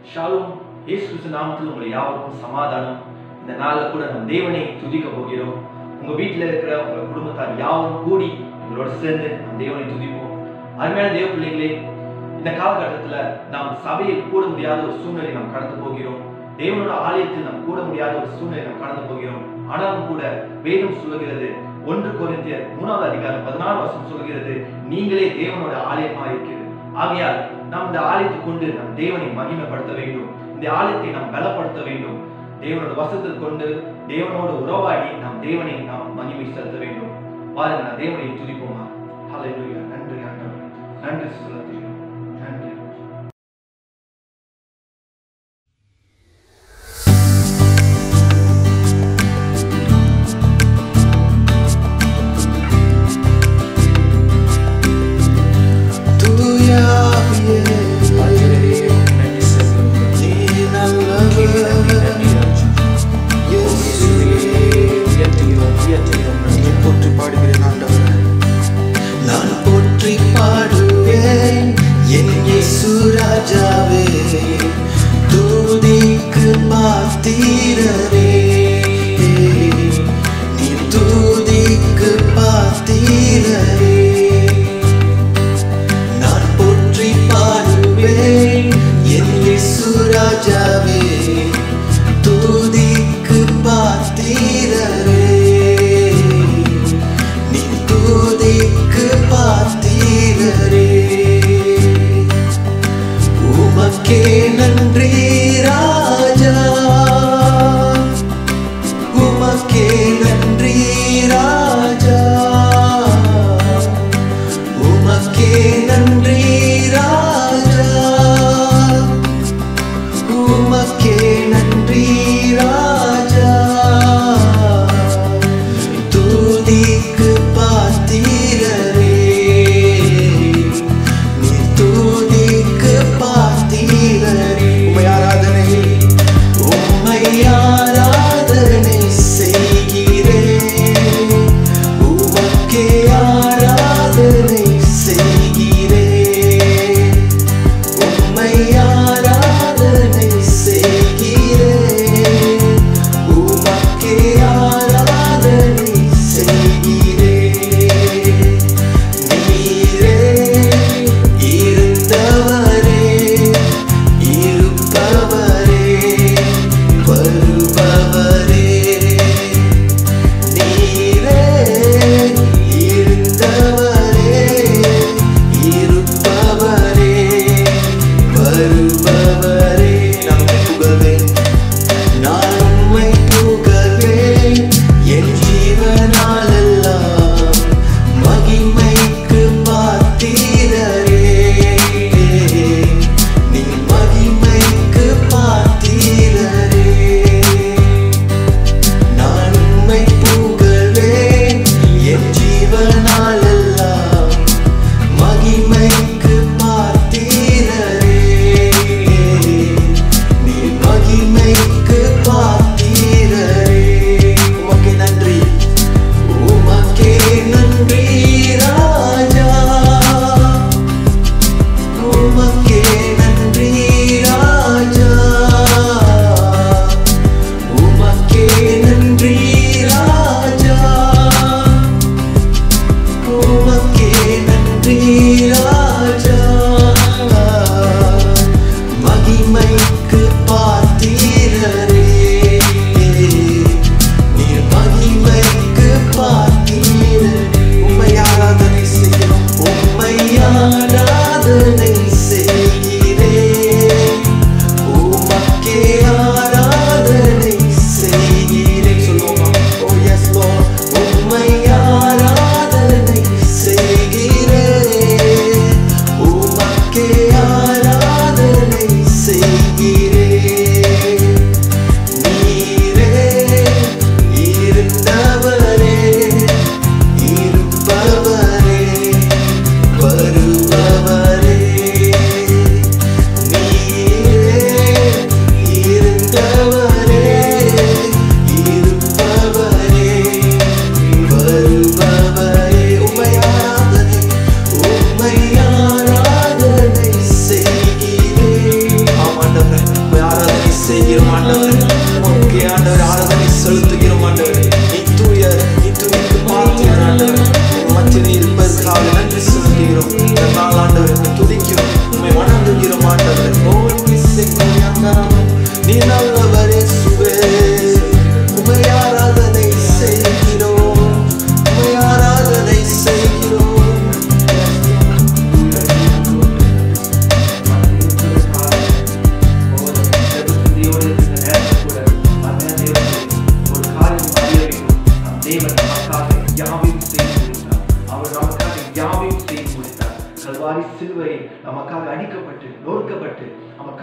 Shalom. இயேசு கிறிஸ்து நாமத்தில் உங்களை யாவருக்கும் சமாதானம். இந்த நாளில் கூட நம் தேவனை துதிக்க போகிறோம். உங்கள் வீட்டில் இருக்கிற உங்கள் குடும்பத்தார் யாவரும் கூடி எங்களோட சேர்ந்து நம் தேவனை துதிப்போம். அருமையான தேவ பிள்ளைகளே, இந்த காலகட்டத்தில் நாம் சபையில் கூட முடியாத ஒரு சூழ்நிலை நாம் கடந்து போகிறோம். தேவனோட ஆலயத்தில் நாம் கூட முடியாத ஒரு சூழ்நிலை நாம் கடந்து போகிறோம். ஆனாலும் கூட வேதம் சொல்லுகிறது, 1 கொரிந்தியர் 3வது அதிகாரம் 14 வசனம் சொல்கிறது, நீங்களே தேவனோட ஆலயமாக இருக்கிறது. ஆகையால் நாம் இந்த ஆலயத்தை கொண்டு நம் தேவனை மகிமைப்படுத்த வேண்டும். இந்த ஆலயத்தை நாம் பலப்படுத்த வேண்டும். தேவனோட வசத்தை கொண்டு தேவனோட உறவாடி நாம் தேவனை நாம் மகிமை செலுத்த வேண்டும். பாருங்க, நான் தேவனை துதிப்போமா? ஹல்லேலூயா. நன்றி ஆண்டவரே, நன்றி செலுத்துகிறோம். நன்றி.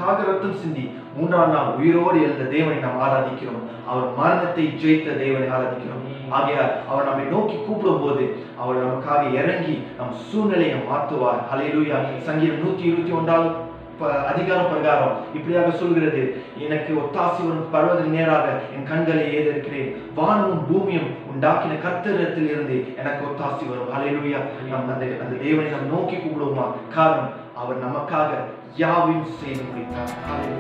நமக்காக ரத்தம் சிந்தி 3ஆம் நாள் உயிரோடு எழுந்த தேவனை நாம் ஆராதிக்கிறோம். அவர் மரணத்தை ஜெயித்த தேவனை ஆராதிக்கிறோம். ஆகையால் அவர் நம்மை நோக்கி கூப்பிடும் போது அவர் நமக்காக இறங்கி நம் சூழ்நிலையை மாற்றுவார். ஹல்லேலூயா. சங்கீதம் 121 அதிகாரம் பிரகாரம் இப்படியாக சொல்கிறது, எனக்கு ஒத்தாசி வரும் பர்வதத்தின் நேராக என் கண்களை ஏறெடுக்கிறேன், வானமும் பூமியும் உண்டாக்கின கர்த்தரிடத்தில் இருந்து எனக்கு ஒத்தாசி வரும். ஹல்லேலூயா. நம் அந்த தேவனை நாம் நோக்கி கூப்பிடுவோமா? காரணம் அவர் நமக்காக யாவையும் செய்து முடித்தார்.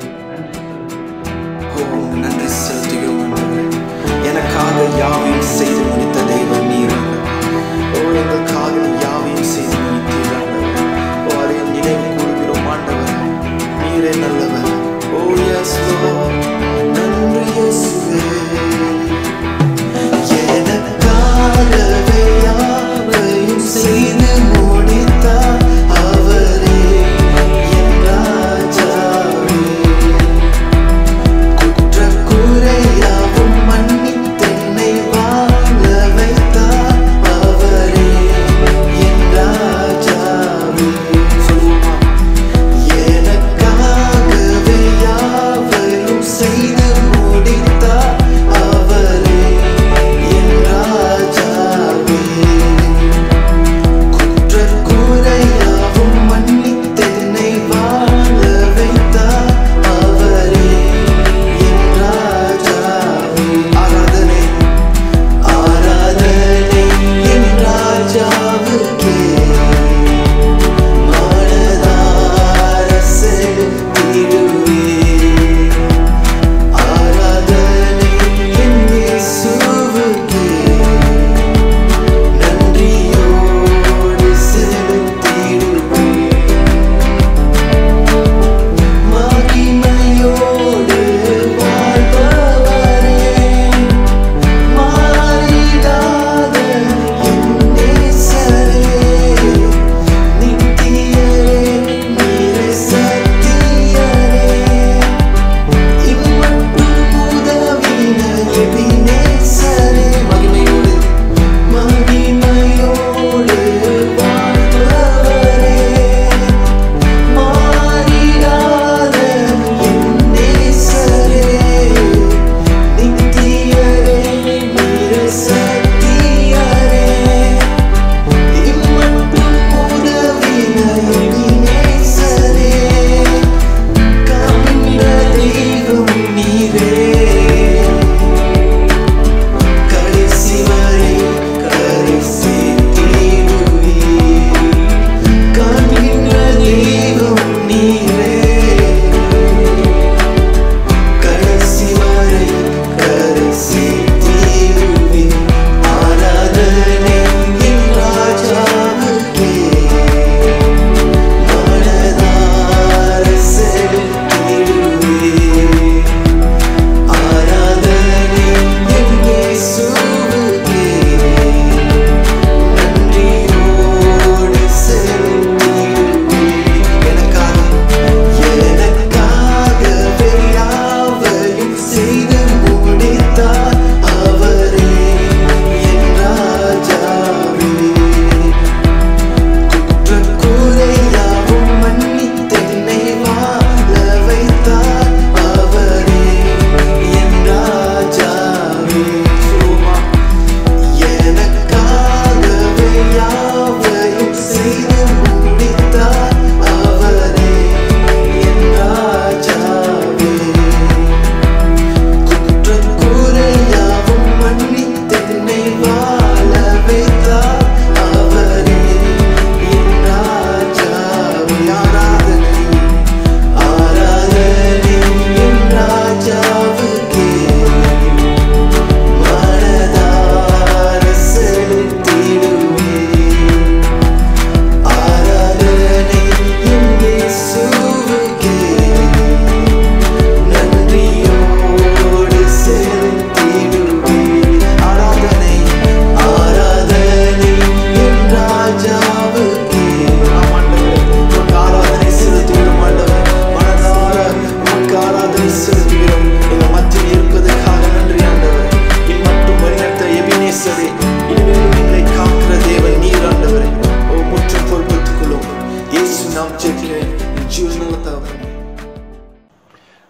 நன்றி செலுத்துகிறோம். எனக்காக யாவையும் செய்து முடித்த தெய்வம் நீர். எங்களுக்காக யாவையும் செய்து முடித்தீர்கள். அதை நினைவு கூறுகிறோம் ஆண்டவர். நீரே நல்லவர். Oh yes Lord. நன்றி இயேசுவே. எனக்காகவே யாவையும் செய்து முடித்தார் அவரே என் ராஜாவே. குற்றக்குறையாவும் மன்னித்தென்னை வாழ வைத்தார் அவரே என் ராஜாவே. எனக்காகவே யாவையும் செய்து முடித்தார் அவரே என் ராஜாவே. குற்றக்குறையாவும் மன்னித்தென்னை வாழ வைத்தார் அவரே என் ராஜாவே. ஆராதனை ஆராதனை என் ராஜாவுக்கே மனதார செலுத்திடுவேன். ஆராதனை என் இயேசுவுக்கே நன்றியோடு செலுத்திடுவேன். மகிமையோடு வாழ்பவரே, மாறிடாத என் நேசரே, நித்தியரே, நீரே சத்தியரே, இம்மட்டும் உதவின எபினேசரே. மகிமையோடு மகிமையோடு வாழ்பவரே, மாறிடாத என் நேசரே, நித்தியரே, நீரே சத்தியரே, இம்மட்டும் உதவின எபினேசரே. காண்கின்ற தெய்வம் நீரே, கடைசி வரை கரை சேர்த்திடுவீர். காண்கின்ற தெய்வம் நீரே, கடைசி வரை கரை சேர்த்திடுவீர். ஆராதனை என் ராஜாவுக்கே மனதார செலுத்திடுவேன். ஆராதனை என் இயேசுவுக்கே நன்றியோடு செலுத்திடுவேன். எனக்காகவே யாவையும் செய்து முடித்தார் அவரே என் ராஜாவே. குற்றக்குறையாவும் மன்னித்தென்னை வாழ வைத்தார் அவரே என் ராஜாவே. எனக்காகவே யாவையும் செய்து முடித்தார் அவரே என் ராஜாவே. குற்றக்குறையாவும் மன்னித்தென்னை வாழ வைத்தார் அவரே என் ராஜாவே. ஆராதனை ஆராதனை என் ராஜாவுக்கே மனதார செலுத்திடுவேன். ஆராதனை என் இயேசுவுக்கே நன்றியோடு செலுத்திடுவேன். ஆராதனை ஆராதனை என் ராஜாவுக்கே. ஆண்டவரே, உமக்கு ஆராதனை செலுத்துகிறோம். ஆண்டவரே, மனதார உமக்கு ஆராதனை செலுத்துகிறோம். எங்கள் மத்தியில் இருப்பதற்காக நன்றி ஆண்டவரே. இம்மட்டும் வழிநடத்த எபினேசரே, இனிமேலும் எங்களை காக்கிற தேவன் நீர் ஆண்டவரே. ஓ முற்றும் பொறுப்பெடுத்துக் கொள்ளும். இயேசு நாம் ஜெபிக்கிறேன். ஜீவனுள்ள தகப்பனே.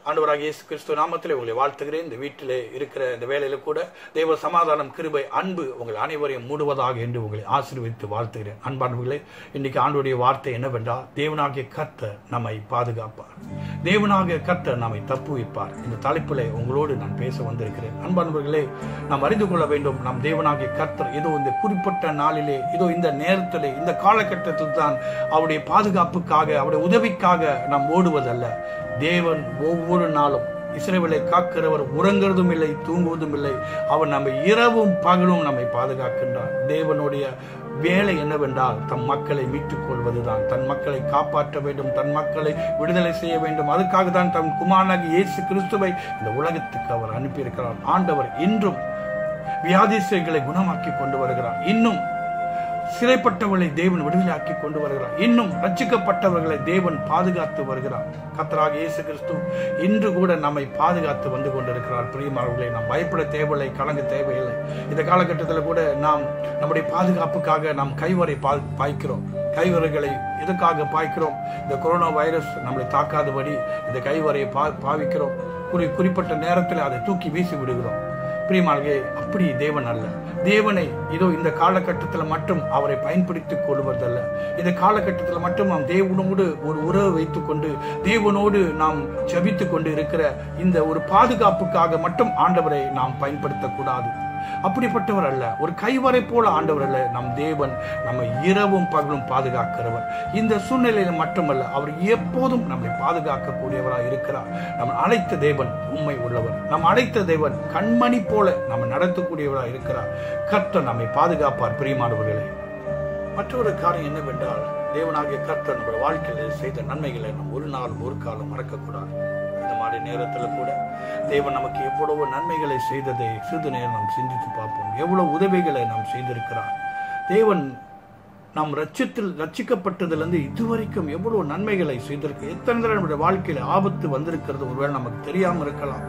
ஆண்டவராகிய இயேசு கிறிஸ்து நாமத்திலே உங்களை வாழ்த்துகிறேன். இந்த வீட்டிலே இருக்கிற இந்த வேலையில கூட தேவ சமாதானம், கிருபை, அன்பு உங்கள் அனைவரையும் மூடுவதாக என்று உங்களை ஆசீர்வதித்து வாழ்த்துகிறேன். அன்பானவர்களே, இன்னைக்கு ஆண்டவருடைய வார்த்தை என்னவென்றால், தேவனாகிய கர்த்தர் நம்மை பாதுகாப்பார், தேவனாகிய கர்த்தர் நம்மை தப்புவிப்பார். இந்த தலைப்பிலே உங்களோடு நான் பேச வந்திருக்கிறேன். அன்பானவர்களே, நாம் அறிந்து கொள்ள வேண்டும், நம் தேவனாகிய கர்த்தர் ஏதோ இந்த குறிப்பிட்ட நாளிலே, ஏதோ இந்த நேரத்திலே, இந்த காலகட்டத்தில் தான் அவருடைய பாதுகாப்புக்காக, அவருடைய உதவிக்காக நாம் ஓடுவதல்ல. தேவன் ஒவ்வொரு நாளும் இஸ்ரவேலை காக்கிறவர் உறங்குறதும் இல்லை, தூங்குவதும் இல்லை. அவர் நம்மை இரவும் பகலும் நம்மை பாதுகாக்கின்றார். தேவனுடைய வேலை என்னவென்றால், தம் மக்களை மீட்டுக் கொள்வதுதான். தன் மக்களை காப்பாற்ற வேண்டும், தன் மக்களை விடுதலை செய்ய வேண்டும். அதுக்காக தான் தம் குமாரனாகிய இயேசு கிறிஸ்துவை இந்த உலகத்துக்கு அவர் அனுப்பியிருக்கிறார். ஆண்டவர் இன்றும் வியாதிஸ்தர்களை குணமாக்கி கொண்டு வருகிறார். இன்னும் சிறைப்பட்டவர்களை தேவன் விடுதலையாக்கி கொண்டு வருகிறார். இன்னும் ரட்சிக்கப்பட்டவர்களை தேவன் பாதுகாத்து வருகிறார். கர்த்தராகிய இயேசு கிறிஸ்து இன்று கூட நம்மை பாதுகாத்து வந்து கொண்டிருக்கிறார். பிரியமானவர்களே, நாம் பயப்பட தேவையில்லை, கலங்க தேவையில்லை. இந்த காலகட்டத்தில் கூட நாம் நம்முடைய பாதுகாப்புக்காக நாம் கைவரை பாய்க்கிறோம். கைவரைகளை எதுக்காக பாய்க்கிறோம்? இந்த கொரோனா வைரஸ் நம்மளை தாக்காதபடி இந்த கைவரையை பாவிக்கிறோம். குறிப்பிட்ட நேரத்தில் அதை தூக்கி வீசி விடுகிறோம். பிரியமானவர்களே, அப்படி தேவன் அல்ல. தேவனை இதோ இந்த காலகட்டத்தில் மட்டும் அவரை பயன்படுத்திக் கொள்வதல்ல. இந்த காலகட்டத்தில் மட்டும் நாம் தேவனோடு ஒரு உறவு வைத்துக் கொண்டு, தேவனோடு நாம் ஜெபித்துக் கொண்டு இருக்கிற இந்த ஒரு பாதுகாப்புக்காக மட்டும் ஆண்டவரை நாம் பயன்படுத்தக்கூடாது. அப்படிப்பட்டவர் அல்ல, ஒரு கைவரை போல ஆண்டவர் அல்ல. நம் தேவன் நம்மை இரவும் பகலும் பாதுகாக்கிறவர். இந்த சூழ்நிலையில மட்டுமல்ல, அவர் எப்போதும் நம்மை பாதுகாக்கக்கூடியவராக இருக்கிறார். நம்ம அழைத்த தேவன் உண்மை உள்ளவர். நம் அழைத்த தேவன் கண்மணி போல நம்ம நடத்தக்கூடியவராக இருக்கிறார். கர்த்தர் நம்மை பாதுகாப்பார். பிரியமானவர்களே, மற்றொரு காரியம் என்னவென்றால், தேவனாகிய கர்த்தர் நம்முடைய வாழ்க்கையில் செய்த நன்மைகளை நாம் ஒரு நாள் ஒரு காலம் மறக்கக்கூடாது. இந்த மாதிரி நேரத்தில் கூட தேவன் நமக்கு எவ்வளவு நன்மைகளை செய்ததை சிறிது நேரம் நாம் சிந்தித்து பார்ப்போம். எவ்வளவு உதவிகளை நாம் செய்திருக்கிறார். தேவன் நாம் ரட்சிக்கப்பட்டதிலிருந்து இதுவரைக்கும் எவ்வளவு நன்மைகளை செய்திருக்கு. எத்தனை தடவை நம்முடைய வாழ்க்கையில ஆபத்து வந்திருக்கிறது ஒருவேளை நமக்கு தெரியாம இருக்கலாம்.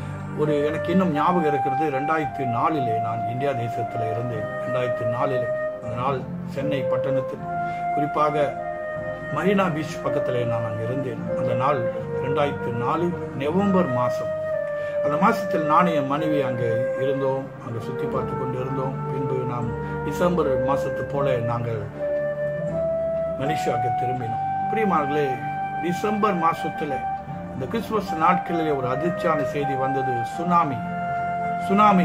எனக்கு இன்னும் ஞாபகம் இருக்கிறது, 2004 நான் இந்தியா தேசத்துல இருந்தேன். 2004 அந்த நாள் சென்னை பட்டணத்தில், குறிப்பாக மரீனா பீச் பக்கத்தில் நான் அங்கே இருந்தேன். அந்த நாள் 2004 நவம்பர் மாதம். அந்த மாதத்தில் நானும் என் மனைவி அங்கே இருந்தோம், அங்கே சுற்றி பார்த்து கொண்டு இருந்தோம். பின்பு நாம் டிசம்பர் மாதத்து போல நாங்கள் மலேசியாவுக்கு திரும்பினோம். பிரியமானவர்களே, டிசம்பர் மாதத்தில் இந்த கிறிஸ்துமஸ் நாட்களிலே ஒரு அதிர்ச்சியான செய்தி வந்தது. சுனாமி,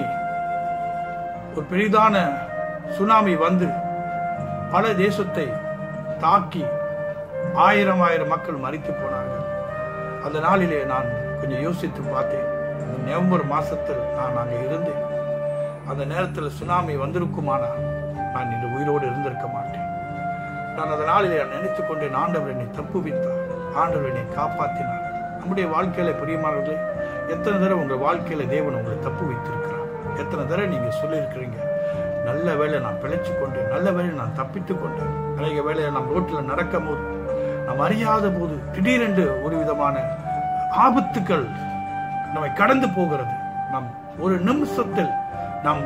ஒரு பெரிதான சுனாமி வந்து பல தேசத்தை தாக்கி ஆயிரம் மக்கள் மரித்து போனார்கள். அந்த நாளிலே நான் கொஞ்சம் யோசித்து பார்த்தேன். நவம்பர் மாசத்தில் நான் அங்கே இருந்தேன். அந்த நேரத்தில் சுனாமி வந்திருக்குமானால் நான் இன்று உயிரோடு இருந்திருக்க மாட்டேன். நான் அந்த நாளிலே நினைத்துக் கொண்டேன், ஆண்டவர் என்னை தப்புவித்தார், ஆண்டவர் என்னை காப்பாற்றினார். நம்முடைய வாழ்க்கையில பிரியமானவர்களே, எத்தனை தடவை உங்கள் வாழ்க்கையில தேவன் உங்களை தப்பு வைத்திருக்கிறார். எத்தனை தடவை நீங்க சொல்லியிருக்கிறீங்க, நல்ல வேளை நான் பிழைச்சு கொண்டேன், நல்ல வேளை நான் தப்பித்துக் கொண்டேன். அநேக வேளையை நாம் ரோட்டில் நடக்கும் போது, நாம் அறியாத போது திடீரென்று ஒரு விதமான ஆபத்துக்கள் நம்மை கடந்து போகிறது. நாம் ஒரு நிமிஷத்தில் நாம்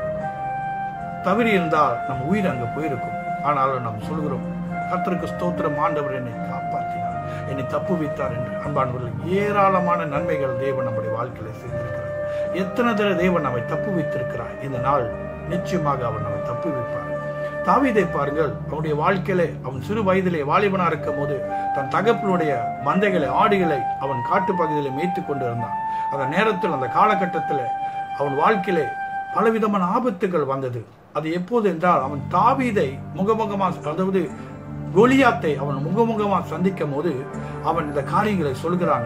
தவறி இருந்தால் நம் உயிர் அங்க போயிருக்கும். ஆனாலும் நாம் சொல்கிறோம், கர்த்தருக்கு ஸ்தோத்திரம், ஆண்டவர் என்னை காப்பாற்றினார், என்னை தப்புவித்தார் என்று. அன்பானவர்கள், ஏராளமான நன்மைகள் தேவன் நம்முடைய வாழ்க்கையில செய்திருக்கிறார். எத்தனை தடவை தேவன் நம்மை தப்பு வைத்திருக்கிறார். இந்த நாள் நிச்சயமாக அவர் நம்மை தப்புவிப்பார். தாவீதை பாருங்கள், அவனுடைய வாழ்க்கையில அவன் சிறு வயதிலே வாலிபனா இருக்கும் போது தன் தகப்பனுடைய மந்தைகளை, ஆடுகளை அவன் காட்டு பகுதியில மேய்த்து கொண்டு இருந்தான். அந்த நேரத்தில், அந்த காலகட்டத்தில் அவன் வாழ்க்கையிலே பலவிதமான ஆபத்துகள் வந்தது. அது எப்போது என்றால், அவன் தாவீதை முகமுகமா, அதாவது கோலியாத்தை அவன் முகமுகமா சந்திக்கும் போது அவன் இந்த காரியங்களை சொல்கிறான்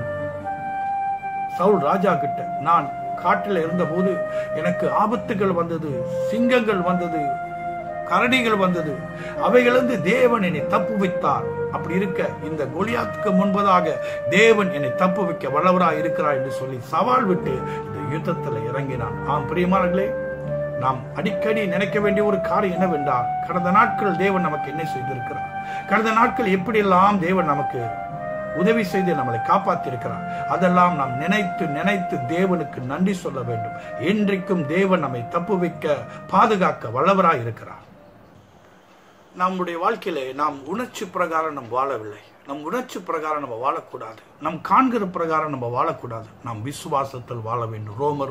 சவுல் ராஜா கிட்ட. நான் காட்டில் இருந்த போது எனக்கு ஆபத்துகள் வந்தது, சிங்கங்கள் வந்தது, கரடிகள் வந்தது, அவைகளிலிருந்து தேவன் என்னை தப்பு வைத்தார். அப்படி இருக்க இந்த கோலியாத்துக்கு முன்பதாக தேவன் என்னை தப்பு வைக்க வல்லவராய் இருக்கிறார் என்று சொல்லி சவால் விட்டு இந்த யுத்தத்தில் இறங்கினான். ஆம் பிரியமானவர்களே, நாம் அடிக்கடி நினைக்க வேண்டிய ஒரு காரியம் என்னவென்றால், கடந்த நாட்கள் தேவன் நமக்கு என்ன செய்திருக்கிறார், கடந்த நாட்கள் எப்படியெல்லாம் தேவன் நமக்கு உதவி செய்து நம்மளை காப்பாற்றிருக்கிறார். அதெல்லாம் நாம் நினைத்து நினைத்து தேவனுக்கு நன்றி சொல்ல வேண்டும். என்றைக்கும் தேவன் நம்மை தப்பு வைக்க, பாதுகாக்க வல்லவராய் இருக்கிறார். நம்முடைய வாழ்க்கையில நாம் உணர்ச்சி பிரகாரம் நாம் வாழவில்லை. நம் உணர்ச்சி பிரகாரம் நம்ம வாழக்கூடாது, நம் காண்கிற பிரகாரம் நம்ம வாழக்கூடாது. நாம் விசுவாசத்தில் வாழ வேண்டும். ரோமர்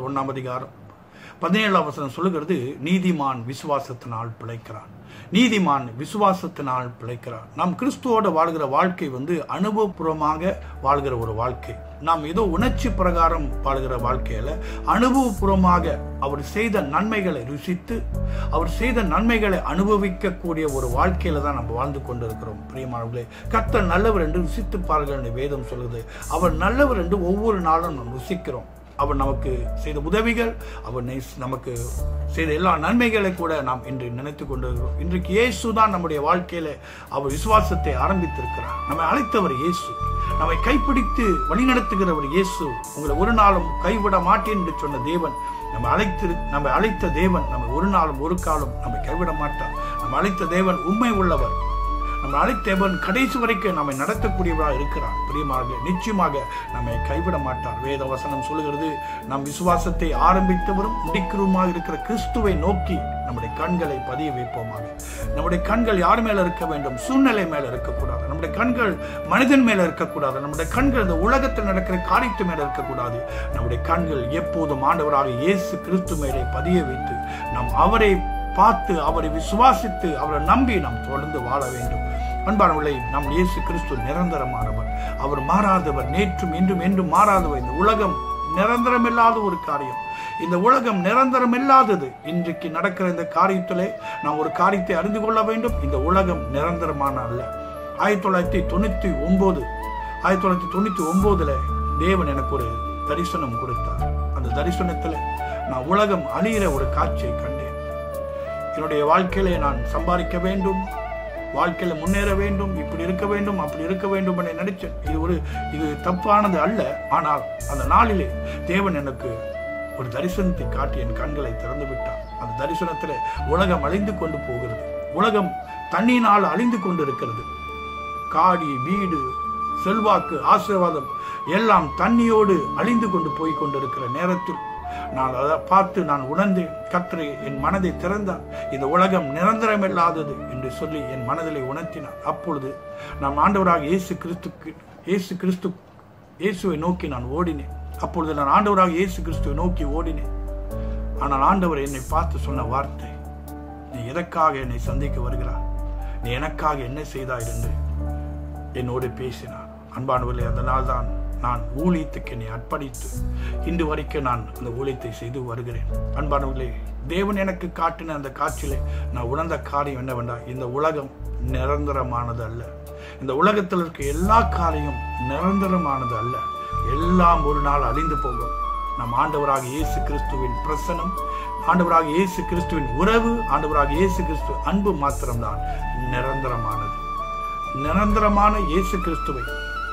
1:17 சொல்லுகிறது, நீதிமான் விசுவாசத்தினால் பிழைக்கிறான். நீதிமான் விசுவாசத்தினால் பிழைக்கிறான். நாம் கிறிஸ்துவோட வாழ்கிற வாழ்க்கை அனுபவபூர்வமாக வாழ்கிற ஒரு வாழ்க்கை. நாம் ஏதோ உணர்ச்சி பிரகாரம் வாழ்கிற வாழ்க்கையில அனுபவபூர்வமாக அவர் செய்த நன்மைகளை ருசித்து அவர் செய்த நன்மைகளை அனுபவிக்கக்கூடிய ஒரு வாழ்க்கையில தான் நம்ம வாழ்ந்து கொண்டிருக்கிறோம். பிரியமானவர்களே, கர்த்தர் நல்லவர் என்று ருசித்து பாருங்கள் என்று வேதம் சொல்லுது. அவர் நல்லவர் என்று ஒவ்வொரு நாளும் நாம் ருசிக்கிறோம். அவர் நமக்கு செய்த உதவிகள், அவர் நமக்கு செய்த எல்லா நன்மைகளை கூட நாம் இன்று நினைத்து கொண்டிருக்கிறோம். இன்றைக்கு இயேசு தான் நம்முடைய வாழ்க்கையில அவர் விசுவாசத்தை ஆரம்பித்திருக்கிறார். நம்மை அழைத்தவர் இயேசு, நம்மை கைப்பிடித்து வழிநடத்துகிறவர் இயேசு. உங்களை ஒரு நாளும் கைவிட மாட்டேன் என்று சொன்ன தேவன், நம்மை அழைத்த தேவன் நம்மை ஒரு நாளும் ஒரு காலம் நம்மை கைவிட மாட்டார். நம்ம அழைத்த தேவன் உண்மை உள்ளவர். நம்ம அழைத்தவன் கடைசி வரைக்கும் நம்மை நடத்தக்கூடியவராக இருக்கிறார். பிரியமானவர்களே, நிச்சயமாக நம்மை கைவிட மாட்டார். வேத வசனம் சொல்லுகிறது, நம் விசுவாசத்தை ஆரம்பித்தவரும் முடிக்கிறவருமாக இருக்கிற கிறிஸ்துவை நோக்கி நம்முடைய கண்களை பதிய வைப்போமாக. நம்முடைய கண்கள் யார் மேல இருக்க வேண்டும்? சூழ்நிலை மேல இருக்கக்கூடாது. நம்முடைய கண்கள் மனிதன் மேல இருக்கக்கூடாது. நம்முடைய கண்கள் இந்த உலகத்தில் நடக்கிற காரியத்து மேல இருக்கக்கூடாது. நம்முடைய கண்கள் எப்போதும் ஆண்டவராக இயேசு கிறிஸ்து மேலே பதிய வைத்து நாம் அவரை பார்த்து, அவரை விசுவாசித்து, அவரை நம்பி நாம் தொடர்ந்து வாழ வேண்டும். அன்பானவர்களே, நம் இயேசு கிறிஸ்து நிரந்தரமானவர். அவர் மாறாதவர், நேற்றும் இன்றும் என்றும் மாறாதவர். இந்த உலகம் நிரந்தரமில்லாத ஒரு காரியம். இந்த உலகம் நிரந்தரமில்லாதது. இன்றைக்கு நடக்கிற இந்த காரியத்திலே நாம் ஒரு காரியத்தை அறிந்து கொள்ள வேண்டும். இந்த உலகம் நிரந்தரமான அல்ல. 1999 தேவன் எனக்கு ஒரு தரிசனம் கொடுத்தார். அந்த தரிசனத்தில் நான் உலகம் அழிகிற ஒரு காட்சியை கண்டேன். என்னுடைய வாழ்க்கையிலே நான் சம்பாதிக்க வேண்டும், வாழ்க்கையில முன்னேற வேண்டும், இப்படி இருக்க வேண்டும், அப்படி இருக்க வேண்டும் என்று நினைச்சேன். இது தப்பானது அல்ல. ஆனால் அந்த நாளிலே தேவன் எனக்கு ஒரு தரிசனத்தை காட்டி என் கண்களை திறந்து விட்டார். அந்த தரிசனத்தில் உலகம் அழிந்து கொண்டு போகிறது. உலகம் தண்ணியினால் அழிந்து கொண்டு இருக்கிறது. காடி, வீடு, செல்வாக்கு, ஆசீர்வாதம் எல்லாம் தண்ணியோடு அழிந்து கொண்டு போய் கொண்டிருக்கிற நேரத்தில் நான் அதை பார்த்து நான் உணர்ந்து, கர்த்தர் என் மனதை திறந்தார். இந்த உலகம் நிரந்தரமில்லாதது என்று சொல்லி என் மனதிலே உணர்த்தினார். அப்பொழுது நான் ஆண்டவராக இயேசுவை நோக்கி நான் ஓடினேன். அப்பொழுது நான் ஆண்டவராக இயேசு கிறிஸ்துவை நோக்கி ஓடினேன். ஆனால் ஆண்டவர் என்னை பார்த்து சொன்ன வார்த்தை, நீ எதற்காக என்னை சந்திக்க வருகிறாய்? நீ எனக்காக என்ன செய்தாய் என்று என்னோடு பேசினார். அன்பானவர்களே, அந்த நாள் தான் நான் ஊழியத்துக்கு என்னை அர்ப்பணித்து இன்று வரைக்கும் நான் அந்த ஊழியத்தை செய்து வருகிறேன். அன்பானவர்களே, தேவன் எனக்கு காட்டின அந்த காட்சியிலே நான் உணர்ந்த காரியம் என்னவென்றால், இந்த உலகம் நிரந்தரமானது அல்ல. இந்த உலகத்தில் இருக்க எல்லா காரியம் நிரந்தரமானது அல்ல. எல்லாம் ஒரு நாள் அழிந்து போகும். நம் ஆண்டவராக இயேசு கிறிஸ்துவின் பிரசனம், ஆண்டவராக இயேசு கிறிஸ்துவின் உறவு, ஆண்டவராக இயேசு கிறிஸ்து அன்பு மாத்திரம்தான் நிரந்தரமானது. நிரந்தரமான இயேசு கிறிஸ்துவை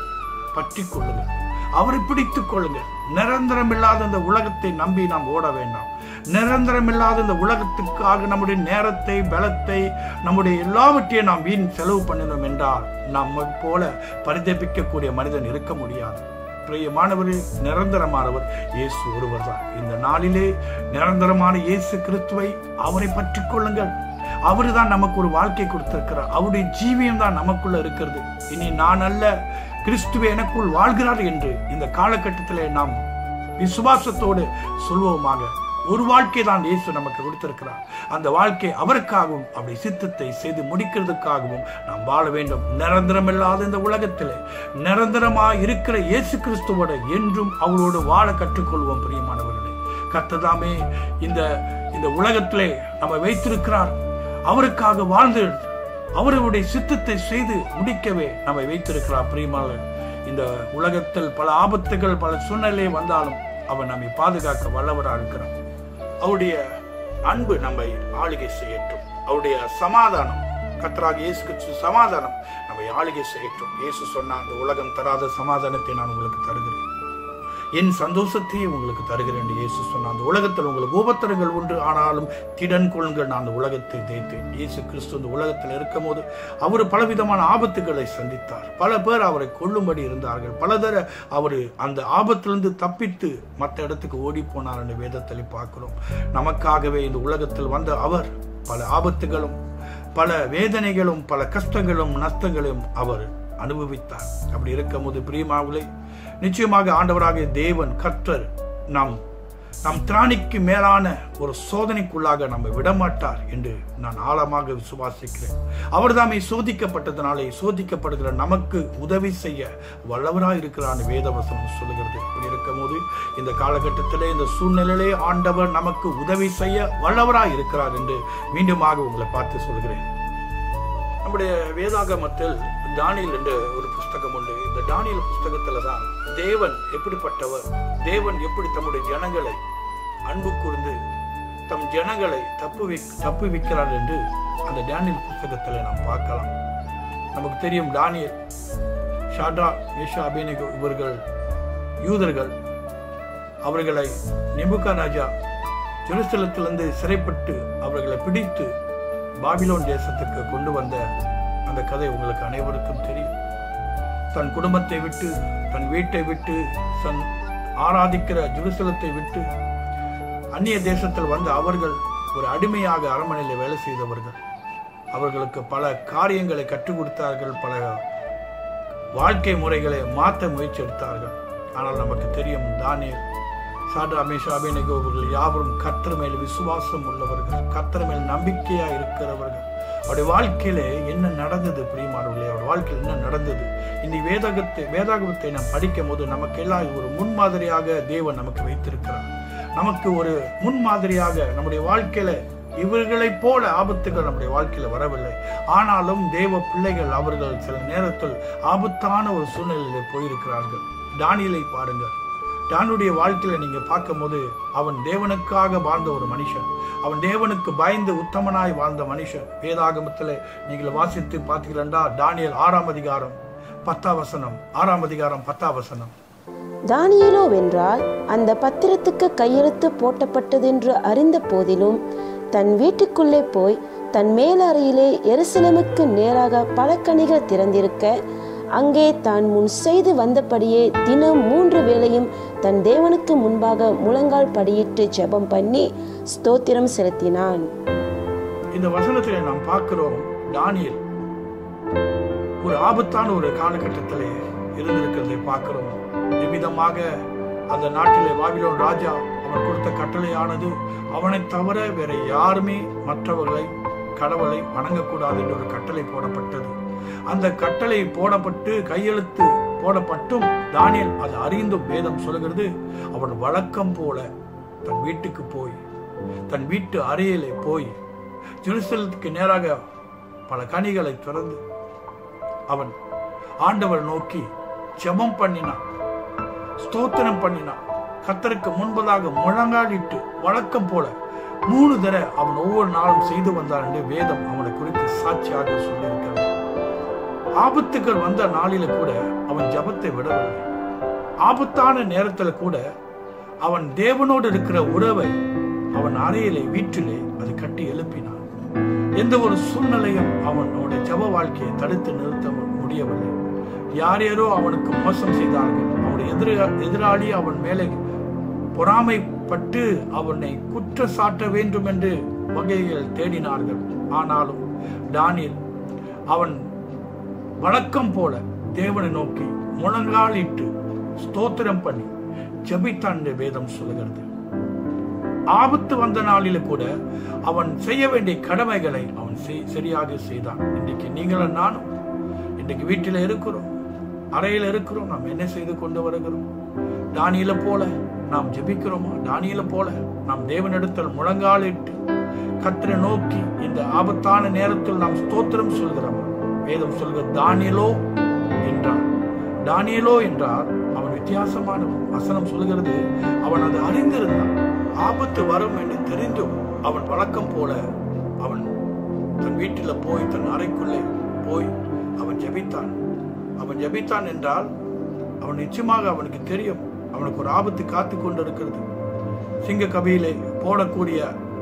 பற்றி கொள்ளுங்கள், அவரை பிடித்துக் கொள்ளுங்கள். நிரந்தரமில்லாத இந்த உலகத்தை நம்பி நாம் ஓட வேண்டாம். நிரந்தரமில்லாத இந்த உலகத்துக்காக நம்முடைய நேரத்தை, பலத்தை, நம்முடைய எல்லாவற்றையும் நாம் வீண் செலவு பண்ணினோம் என்றால் நம்மை போல பரிதபிக்கக்கூடிய மனிதன் இருக்க முடியாது. பிரியமானவரே, நிரந்தரமானவர் இயேசு ஒருவர் தான். இந்த நாளிலே நிரந்தரமான இயேசு கிறிஸ்துவை, அவரை பற்றி கொள்ளுங்கள். அவரு தான் நமக்கு ஒரு வாழ்க்கை கொடுத்திருக்கிறார். அவருடைய ஜீவியம் தான் நமக்குள்ள இருக்கிறது. இனி நான் அல்ல, கிறிஸ்துவே எனக்குள் வாழ்கிறார் என்று இந்த காலகட்டத்திலே நாம் விசுவாசத்தோடு சொல்வோமாக. ஒரு வாழ்க்கை தான் இயேசு நமக்கு கொடுத்திருக்கிறார். அந்த வாழ்க்கை அவருக்காகவும் அவருடைய சித்தத்தை செய்து முடிக்கிறதுக்காகவும் நாம் வாழ வேண்டும். நிரந்தரமில்லாத இந்த உலகத்திலே நிரந்தரமாக இருக்கிற இயேசு கிறிஸ்துவோட என்றும் அவரோடு வாழ கற்றுக்கொள்வோம். பிரியமானவர்களே, கர்த்தர் இந்த உலகத்திலே நம்ம வைத்திருக்கிறார். அவருக்காக வாழ்ந்து அவருடைய சித்தத்தை செய்து முடிக்கவே நம்மை வைத்திருக்கிறார். பிரியமானவர்களே, இந்த உலகத்தில் பல ஆபத்துகள், பல சூழ்நிலை வந்தாலும் அவர் நம்மை பாதுகாக்க வல்லவராக இருக்கிறார். அவருடைய அன்பு நம்மை ஆளுகை செய்யட்டும். அவருடைய சமாதானம், கர்த்தராகிய இயேசு கிறிஸ்து சமாதானம் நம்மை ஆளுகை செய்யட்டும். இயேசு சொன்னார், அந்த உலகம் தராத சமாதானத்தை நான் உங்களுக்கு தருகிறேன், என் சந்தோஷத்தையே உங்களுக்கு தருகிறேன் என்று இயேசு சொன்னார். அந்த உலகத்தில் உங்களுக்கு உபத்திரங்கள் உண்டு, ஆனாலும் திடன் கொள்ளுங்கள், நான் அந்த உலகத்தை ஜெயித்தேன். இயேசு கிறிஸ்து இந்த உலகத்தில் இருக்கும் போது அவர் பலவிதமான ஆபத்துக்களை சந்தித்தார். பல பேர் அவரை கொல்லும்படி இருந்தார்கள். பலதர அவர் அந்த ஆபத்திலிருந்து தப்பித்து மற்ற இடத்துக்கு ஓடி போனார் என்று வேதத்தில் பார்க்கிறோம். நமக்காகவே இந்த உலகத்தில் வந்த அவர் பல ஆபத்துகளும், பல வேதனைகளும், பல கஷ்டங்களும், நஷ்டங்களும் அவர் அனுபவித்தார். அப்படி இருக்கும் போது பிரியமானவர்களே, நிச்சயமாக ஆண்டவராகிய தேவன் கர்த்தர் நாம் திராணிக்கு மேலான ஒரு சோதனைக்குள்ளாக நம்மை விடமாட்டார் என்று நான் ஆழமாக விசுவாசிக்கிறேன். அவர் தாமே சோதிக்கப்பட்டதனாலே சோதிக்கப்படுகிற நமக்கு உதவி செய்ய வல்லவராய் இருக்கிறார் வேதவசனம் சொல்லுகிறது. இப்படி இருக்கும் போது இந்த காலகட்டத்திலே, இந்த சூழ்நிலையிலே ஆண்டவர் நமக்கு உதவி செய்ய வல்லவராய் இருக்கிறார் என்று மீண்டுமாக உங்களை பார்த்து சொல்கிறேன். நம்முடைய வேதாகமத்தில் தானியேல் என்ற ஒரு புஸ்தகம் உண்டு. இந்த தானியேல் புஸ்தகத்துல தான் தேவன் எப்படிப்பட்டவர், தேவன் எப்படி தம்முடைய ஜனங்களை அன்பு கூர்ந்து தம் ஜனங்களை தப்புவிக்கிறார் என்று அந்த தானியேல் புஸ்தகத்தில் நாம் பார்க்கலாம். நமக்கு தெரியும், தானியேல், ஷாட்ராக், மேஷாக், அபேத்நேகோ இவர்கள் யூதர்கள். அவர்களை நேபுகாத்நேச்சார் ஜெருசலேத்திலிருந்து சிறைப்பட்டு அவர்களை பிடித்து பாபிலோன் தேசத்துக்கு கொண்டு வந்த அந்த கதை உங்களுக்கு அனைவருக்கும் தெரியும். தன் குடும்பத்தை விட்டு, தன் வீட்டை விட்டு, தன் ஆராதிக்கிற ஜெருசலத்தை விட்டு அந்நிய தேசத்தில் வந்த அவர்கள் ஒரு அடிமையாக அரண்மனையில் வேலை செய்தவர்கள். அவர்களுக்கு பல காரியங்களை கற்றுக் கொடுத்தார்கள், பல வாழ்க்கை முறைகளை மாற்ற முயற்சி எடுத்தார்கள். ஆனால் நமக்கு தெரியும், தானியேல், ஷாட்ராக், மேஷாக், அபேத்நேகோ அவர்கள் யாவரும் கர்த்தர் மேல் விசுவாசம் உள்ளவர்கள், கர்த்தர் மேல் நம்பிக்கையா இருக்கிறவர்கள். அவருடைய வாழ்க்கையில என்ன நடந்தது பிரியமானவர்களே, அவர் வாழ்க்கையில் என்ன நடந்தது? இந்த வேதாகமத்தை நாம் படிக்கும் போது நமக்கு எல்லாம் ஒரு முன்மாதிரியாக தேவன் நமக்கு வைத்திருக்கிறார். நமக்கு ஒரு முன்மாதிரியாக நம்முடைய வாழ்க்கையில இவர்களை போல ஆபத்துகள் நம்முடைய வாழ்க்கையில வரவில்லை. ஆனாலும் தேவ பிள்ளைகள் அவர்கள் சில நேரத்தில் ஆபத்தான ஒரு சூழ்நிலையில போயிருக்கிறார்கள். தானியேலை பாருங்கள். தானியேலுடைய வாழ்க்கையில நீங்க பார்க்கும் போது அவன் தேவனுக்காக வாழ்ந்த ஒரு மனுஷன், அவன் தேவனுக்கு பயந்து உத்தமனாய் வாழ்ந்த மனுஷன். வேதாகமத்தில் நீங்கள் வாசித்து பார்த்தீங்கன்னா தானியேல் 6ஆம் அதிகாரம் 10ஆம் வசனம், 6ஆம் அதிகாரம் 10ஆம் வசனம். தானியேலோ வென்றால் அந்த பத்திரத்துக்கு கையெழுத்து போட்டப்பட்டதென்று அறிந்த போதிலும் தன் வீட்டுக்குள்ளே போய் தன் மேலறையிலே எருசலேமுக்கு நேராக பல கனிகள் திறந்திருக்க அங்கே தான் முன் செய்து வந்தபடியே தினம் 3 வேளையும் தன் தேவனுக்கு முன்பாக முழங்கால் படியிட்டு ஜெபம் பண்ணி ஸ்தோத்திரம் செலுத்தினான். இந்த வசனத்தில் நாம் பார்க்கிறோம், தானியேல் ஒரு ஆபத்தான ஒரு காலகட்டத்திலே இருந்திருக்கிறதை பார்க்கிறோம். எவ்விதமாக அந்த நாட்டிலே பாபிலோன் ராஜா அவன் கொடுத்த கட்டளையானது அவனை தவிர வேற யாருமே மற்றவர்களை கடவுளை வணங்கக்கூடாது என்று ஒரு கட்டளை போடப்பட்டது. அந்த கட்டளை போடப்பட்டு கையெழுத்து போடப்பட்டும் தானியேல் அது அறிந்தும் வேதம் சொல்கிறது, அவன் வழக்கம் போல தன் வீட்டுக்கு போய், தன் வீட்டு அறையிலே போய் ஜெருசலேமுக்கு நேராக பல கனிகளை திறந்து அவன் ஆண்டவர் நோக்கி ஜெபம் பண்ணினான், ஸ்தோத்திரம் பண்ணினான். கர்த்தருக்கு முன்பதாக முழங்காலிட்டு வழக்கம் போல 3 தடவை அவன் ஒவ்வொரு நாளும் செய்து வந்தான் என்று வேதம் அவனை குறித்து சாட்சியாக சொல்லியிருக்கிறது. ஆபத்துகள் வந்த நாளில கூட அவன் ஜெபத்தை விடவில்லை. ஆபத்தான நேரத்தில் கூட அவன் தேவனோடு இருக்கிற உறவை அவன் அறையிலே, வீட்டிலே அது கட்டி எழுப்பினான். எந்த ஒரு சூழ்நிலையும் அவனுடைய ஜெப வாழ்க்கையை தடுத்து நிறுத்த முடியவில்லை. யாரோ அவனுக்கு மோசம் செய்தார்கள், அவனுடைய எதிராளி அவன் மேலே பொறாமைப்பட்டு அவனை குற்ற சாட்ட வேண்டும் என்று வகைகள் தேடினார்கள். ஆனாலும் தானியேல் அவன் வழக்கம் போல தேவனை நோக்கி முழங்காலிட்டு ஸ்தோத்திரம் பண்ணி ஜெபித்தான் என்று வேதம் சொல்லுகிறது. ஆபத்து வந்த நாளில கூட அவன் செய்ய வேண்டிய கடமைகளை அவன் சரியாக செய்தான். இன்றைக்கு நீங்களும் நானும் இன்றைக்கு வீட்டில் இருக்கிறோம், அறையில் இருக்கிறோம். நாம் என்ன செய்து கொண்டு வருகிறோம்? தானியேலை போல நாம் ஜெபிக்கிறோமா? தானியேலை போல நாம் தேவனிடத்தில் முழங்காலிட்டு கர்த்தரை நோக்கி இந்த ஆபத்தான நேரத்தில் நாம் ஸ்தோத்திரம் சொல்கிறோமா? வேதம் சொல்கிற தானியேலோ என்றார். தானியேலோ என்றார் அவன் வித்தியாசமானவன். வசனம் சொல்கிறது, அவன் அதை அறிந்திருந்தான். ஆபத்து வரும் என்று தெரிந்தும் அவன் வழக்கம் போல அவன் தன் வீட்டில் போய், தன் அறைக்குள்ளே போய் அவன் ஜெபித்தான். அவன் ஜெபித்தான் என்றால் அவன் நிச்சயமாக அவனுக்கு தெரியும் அவனுக்கு ஒரு ஆபத்து காத்து கொண்டு இருக்கிறது. சிங்க கபியிலே போடக்கூடிய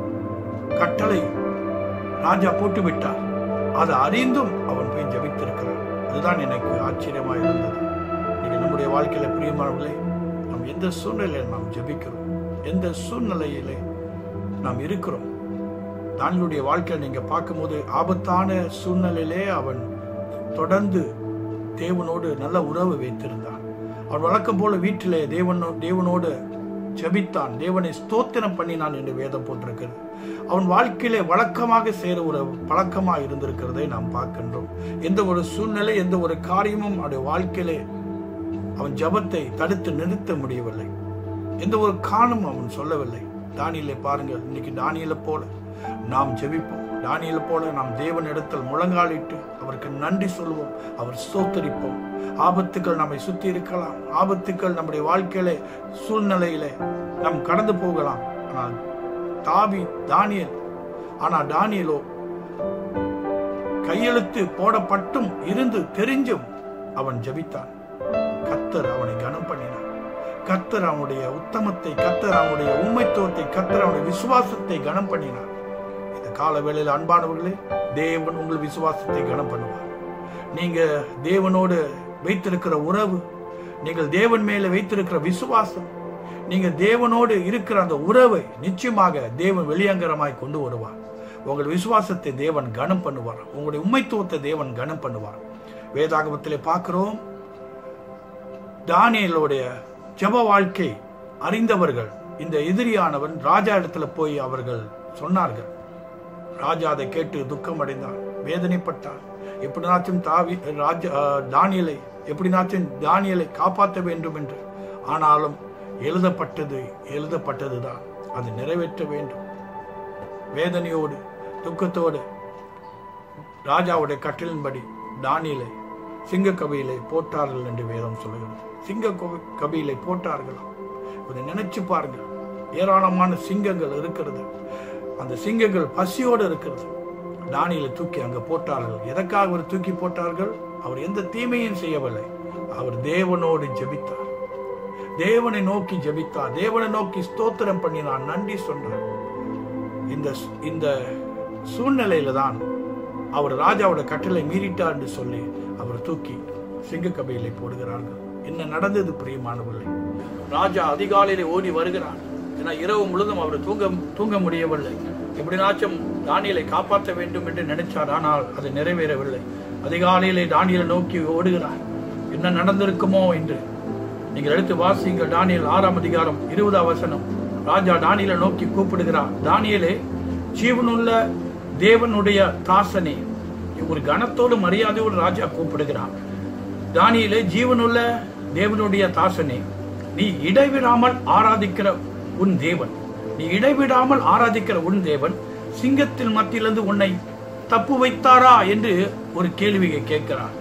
கட்டளை ராஜா போட்டு விட்டார். அதை அறிந்தும் அவன் போய் ஜெபித்திருக்கிறான். அதுதான் எனக்கு ஆச்சரியமாக இருந்தது. நீங்க நம்முடைய வாழ்க்கையில பிரியமானவர்களே, நாம் எந்த சூழ்நிலையில் நாம் ஜெபிக்கிறோம், எந்த சூழ்நிலையிலே நாம் இருக்கிறோம். தானியேலுடைய வாழ்க்கையை நீங்க பார்க்கும்போது ஆபத்தான சூழ்நிலையிலே அவன் தொடர்ந்து தேவனோடு நல்ல உறவு வைத்திருந்தான். அவன் வழக்கம் போல வீட்டிலே தேவனோடு ஜெபித்தான், தேவனை ஸ்தோத்திரம் பண்ணினான் என்று வேதம் போட்டிருக்கிறது. அவன் வாழ்க்கையிலே வழக்கமாக செய்கிற ஒரு பழக்கமாக இருந்திருக்கிறதை நாம் பார்க்கின்றோம். எந்த ஒரு சூழ்நிலை, எந்த ஒரு காரியமும் அவனுடைய வாழ்க்கையிலே அவன் ஜெபத்தை தடுத்து நிறுத்த முடியவில்லை. எந்த ஒரு காரணமும் அவன் சொல்லவில்லை. தானியேலை பாருங்கள், இன்னைக்கு தானியேலை போல நாம் ஜெபிப்போம். தானியேலை போல நாம் தேவனிடத்தில் முழங்காலிட்டு அவருக்கு நன்றி சொல்வோம், அவர் ஸ்தோத்தரிப்போம். ஆபத்துக்கள் நம்மை சுத்தி இருக்கலாம், ஆபத்துக்கள் நம்முடைய வாழ்க்கையிலே சூழ்நிலையிலே நாம் கடந்து போகலாம். ஆனால் தானியேலோ கையெழுத்து போடப்பட்டும் இருந்து தெரிஞ்சும் அவன் ஜெபித்தான். கர்த்தர் அவனை கனம் பண்ணினார். கர்த்தர் அவனுடைய உத்தமத்தை, கர்த்தர் அவனுடைய உண்மைத்துவத்தை, கர்த்தர் அவனுடைய விசுவாசத்தை கனம் பண்ணினார். இந்த கால வேளையில் அன்பானவர்களே, தேவன் உங்கள் விசுவாசத்தை கனம் பண்ணுவார். நீங்க தேவனோடு வைத்திருக்கிற உறவு, நீங்கள் தேவன் மேல வைத்திருக்கிற விசுவாசம், நீங்க தேவனோடு இருக்கிற அந்த உறவை நிச்சயமாக தேவன் வெளியங்கரமாய் கொண்டு வருவார். உங்கள் விசுவாசத்தை தேவன் கனம் பண்ணுவார். உங்களுடைய உண்மைத்துவத்தை தேவன் கனம் பண்ணுவார். வேதாகமத்திலே பார்க்கிறோம், தானியேலுடைய ஜெப வாழ்க்கை அறிந்தவர்கள் இந்த எதிரியானவன் ராஜா இடத்துல போய் அவர்கள் சொன்னார்கள். ராஜா அதை கேட்டு துக்கம் அடைந்தான், வேதனைப்பட்டான். எப்படினாச்சும் தானியேலை காப்பாற்ற வேண்டும் என்று. ஆனாலும் எழுதப்பட்டதுதான், அது நிறைவேற்ற வேண்டும். வேதனையோடு துக்கத்தோடு ராஜாவுடைய கட்டளின்படி தானியேலை சிங்க கபியிலே போட்டார்கள் என்று வேதம் சொல்லுகிறது. சிங்க கபியிலே போட்டார்களாம். இதை நினைச்சு பாருங்கள், ஏராளமான சிங்கங்கள் இருக்கிறது. அந்த சிங்கங்கள் பசியோடு இருக்கிறது. தானியேலை தூக்கி அங்க போட்டார்கள். எதற்காக அவர் தூக்கி போட்டார்கள்? அவர் எந்த தீமையும் செய்யவில்லை. அவர் தேவனோடு ஜெபித்தார், தேவனை நோக்கி ஜெபித்தார், தேவனை நோக்கி ஸ்தோத்திரம் பண்ணினார், நன்றி சொன்னார். இந்த சூழ்நிலையில தான் அவர் ராஜாவோட கட்டளை மீறிட்டார் என்று சொல்லி அவர் தூக்கி சிங்க கபியிலே போடுகிறார்கள். என்ன நடந்தது பிரியமானவர்களே? ராஜா அதிகாலையிலே ஓடி வருகிறார். ஏன்னா இரவு முழுதும் அவர் தூங்க முடியவில்லை. எப்படினாச்சும் தானியேலை காப்பாற்ற வேண்டும் என்று நினைச்சார். ஆனால் அது நிறைவேறவில்லை. அதிகாலையிலே தானியேலை நோக்கி ஓடுகிறார். என்ன நடந்திருக்குமோ என்று நீங்கள் எடுத்து வாசியுங்கள். தானியேல் 6ஆம் அதிகாரம் 20ஆம் வசனம். ராஜா தானியேலை நோக்கி கூப்பிடுகிறார். தானியேலே, ஜீவனுள்ள தேவனுடைய தாசனே. ஒரு கனத்தோடு மரியாதையோடு ராஜா கூப்பிடுகிறார். தானியேலே, ஜீவனுள்ள தேவனுடைய தாசனே, நீ இடைவிடாமல் ஆராதிக்கிற உன் தேவன், சிங்கத்தில் மத்தியிலிருந்து உன்னை தப்பு வைத்தாரா என்று ஒரு கேள்வியை கேட்கிறார்.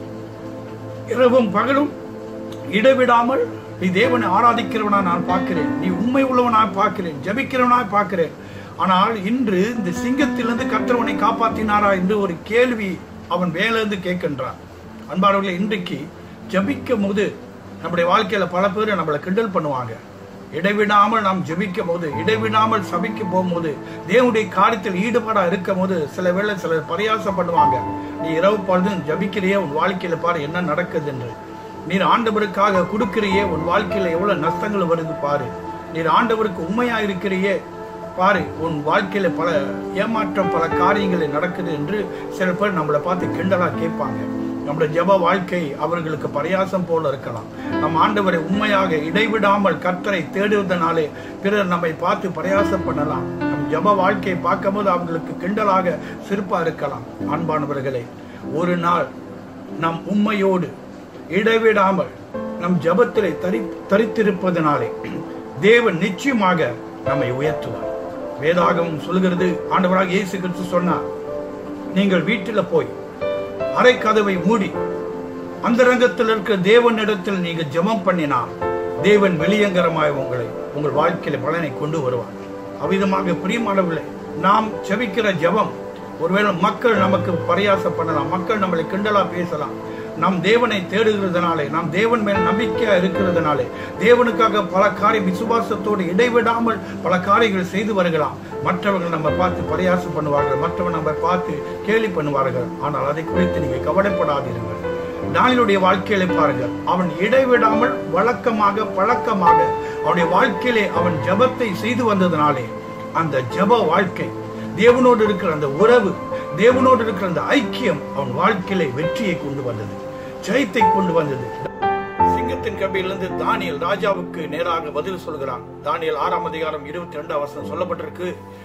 இரவும் பகலும் இடைவிடாமல் நீ தேவனை ஆராதிக்கிறவனா நான் பார்க்கிறேன், நீ உண்மை உள்ளவனாய் பார்க்கிறேன், ஜபிக்கிறவனாய் பார்க்கிறேன். ஆனால் இன்று இந்த சிங்கத்திலிருந்து கர்த்தர் காப்பாற்றினாரா என்று ஒரு கேள்வி அவன் மேலிருந்து கேட்கின்றான். அன்பானவர்களே, இன்றைக்கு ஜபிக்கும் போது நம்முடைய வாழ்க்கையில பல பேர் நம்மளை கிண்டல் பண்ணுவாங்க. இடைவிடாமல் நாம் ஜெபிக்கும் போது, இடைவிடாமல் சபைக்க போகும்போது, தேவனுடைய காரியத்தில் ஈடுபாடா இருக்கும் போது சில வேளை சிலர் பரியாசம் பண்ணுவாங்க. நீ இரவு பொழுதும் ஜபிக்கிறியே, உன் வாழ்க்கையில பாரு என்ன நடக்குது என்று. நீர் ஆண்டவருக்காக கொடுக்கிறியே, உன் வாழ்க்கையில எவ்வளவு நஷ்டங்கள் வருது பாரு. நீர் ஆண்டவருக்கு உண்மையா இருக்கிறியே பாரு, உன் வாழ்க்கையில பல ஏமாற்றம், பல காரியங்கள் நடக்குது என்று சில பேர் நம்மளை பார்த்து கிண்டலா கேட்பாங்க. நம்முடைய ஜெப வாழ்க்கை அவர்களுக்கு பரியாசம் போல இருக்கலாம். நம் ஆண்டவரை உண்மையாக இடைவிடாமல் கர்த்தரை தேடுவதனாலே பிறர் நம்மை பார்த்து பரியாசம் பண்ணலாம். நம் ஜெப வாழ்க்கையை பார்க்கும் போது அவர்களுக்கு கிண்டலாக சிரிப்பா இருக்கலாம். அன்பானவர்களே, ஒரு நாள் நம் உண்மையோடு இடைவிடாமல் நம் ஜெபத்திலே தரித்திருப்பதனாலே தேவன் நிச்சயமாக நம்மை உயர்த்துவார். வேதாகமம் சொல்கிறது, ஆண்டவராக இயேசு கிறிஸ்து சொன்னார், நீங்கள் வீட்டில் போய் அரை கதவை மூடி அந்தரங்கத்தில் இருக்கிற தேவனிடத்தில் நீங்க ஜெபம் பண்ணினால் தேவன் வெளியங்கரமாய் உங்கள் வாழ்க்கையில பலனை கொண்டு வருவார். அவ்விதமாக பிரியமானவர்களே, நாம் ஜெபிக்கிற ஜெபம் ஒருவேளை மக்கள் நமக்கு பரியாசம் பண்ணலாம், மக்கள் நம்மளை கிண்டலா பேசலாம். நாம் தேவனை தேடுகிறதுனாலே, நாம் தேவன் மேல் நம்பிக்கையா இருக்கிறதுனாலே தேவனுக்காக பல காரியம் விசுவாசத்தோடு இடைவிடாமல் பல காரியங்கள் செய்து வருகலாம். மற்றவர்கள் நம்ம பார்த்து பரியாசம் பண்ணுவார்கள், மற்றவர்கள் நம்ம பார்த்து கேலி பண்ணுவார்கள். ஆனால் அதை குறித்து நீங்க கவலைப்படாதீர்கள். தானியேலுடைய வாழ்க்கையில பாருங்கள், அவன் இடைவிடாமல் பழக்கமாக அவனுடைய வாழ்க்கையிலே அவன் ஜெபத்தை செய்து வந்ததனாலே அந்த ஜெப வாழ்க்கை, தேவனோடு இருக்கிற அந்த உறவு, தேவனோடு இருக்கிற அந்த ஐக்கியம் அவன் வாழ்க்கையிலே வெற்றியை கொண்டு வந்தது. ஜெயத்தை கொண்டு வந்தது. சிங்கத்தின் கபியிலிருந்து தானியேல் ராஜாவுக்கு நேராக பதில் சொல்கிறான். தானியேல் 6ஆம் அதிகாரம் 22ஆம் வசனம் சொல்லப்பட்டிருக்கு.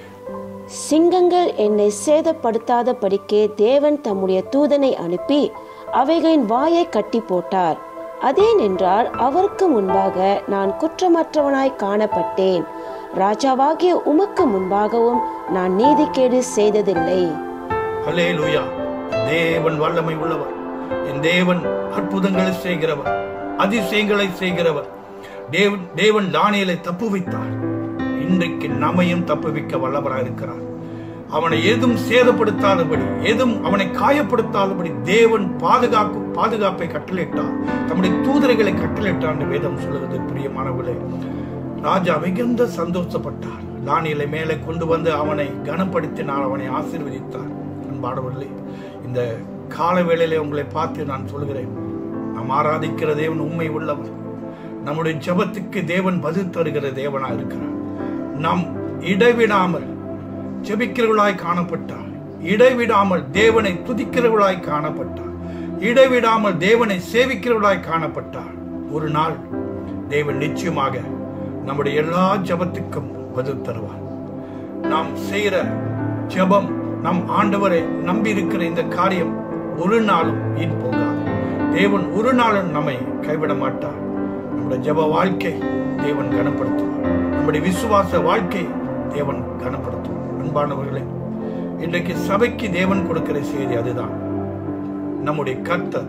சிங்கங்கள் என்னை சேதப்படுத்தாதபடிக்கே தேவன் தம்முடைய தூதனை அனுப்பி அவைகளின் வாயை கட்டி போட்டார். அதேனென்றால் அவருக்கு முன்பாக நான் குற்றமற்றவனாய் காணப்பட்டேன். ராஜாவாகிய உமக்கு முன்பாகவும் நான் நீதிகேடு செய்ததில்லை. அல்லேலூயா. தேவன் வல்லமை உள்ளவர். என் தேவன் அற்புதங்களை செய்கிறவர், அதிசயங்களை செய்கிறவர். தேவன் தானியேலை தப்புவித்தார். இன்றைக்கு நம்மையும் தப்புவிக்க வல்லவராக இருக்கிறார். அவனை எதுவும் சேதப்படுத்தாதபடி, எதுவும் அவனை காயப்படுத்தாதபடி தேவன் பாதுகாப்பை கட்டளையிட்டார். தம்முடைய தூதர்களை கட்டளையிட்டார் என்று வேதம் சொல்லுகிறது. பிரியமானவர்களே, ராஜா மிகுந்த சந்தோஷப்பட்டார். தானியேலை மேலே கொண்டு வந்து அவனை கனப்படுத்தினார், அவனை ஆசீர்வதித்தார். அன்பானவர்களே, இந்த கால வேளையிலே உங்களை பார்த்து நான் சொல்கிறேன், நாம் ஆராதிக்கிற தேவன் உண்மை உள்ளவர். நம்முடைய ஜெபத்துக்கு தேவன் பதில் தருகிற தேவனா இருக்கிறார். நாம் இடைவிடாமல் ஜெபிக்கிறவர்களாய் காணப்பட்டார், இடைவிடாமல் தேவனை துதிக்கிறவர்களாய் காணப்பட்டார், இடைவிடாமல் தேவனை சேவிக்கிறவர்களாய் காணப்பட்டார். ஒரு நாள் தேவன் நிச்சயமாக நம்முடைய எல்லா ஜெபத்துக்கும் பதில் தருவார். நாம் செய்கிற ஜெபம், நம் ஆண்டவரை நம்பி இருக்கிற இந்த காரியம் ஒரு நாளும் வீண் போகாது. தேவன் ஒரு நாளும் நம்மை கைவிட மாட்டார். நம்முடைய ஜெப வாழ்க்கை தேவன் கனப்படுத்துவார். நம்முடைய விசுவாச வாழ்க்கை தேவன் கனப்படுத்துவார். அன்பானவர்களே, இன்றைக்கு சபைக்கு தேவன் கொடுக்கிற செய்தி அதுதான். நம்முடைய கர்த்தர்